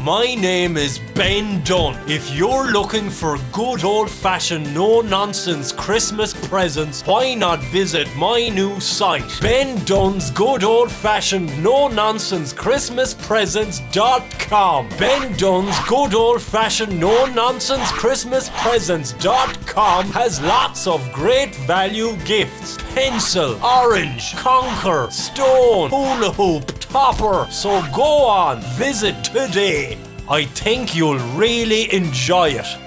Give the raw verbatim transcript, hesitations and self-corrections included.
My name is Ben Dunne. If you're looking for good old-fashioned no-nonsense Christmas presents, why not visit my new site, Ben Dunne's Good Old-Fashioned No-Nonsense Christmas Presents dot com. Ben Dunne's Good Old-Fashioned No-Nonsense Christmas Presents dot com has lots of great value gifts. Pencil, orange, conker, stone, hula hoop, topper. So go on, visit today. I think you'll really enjoy it.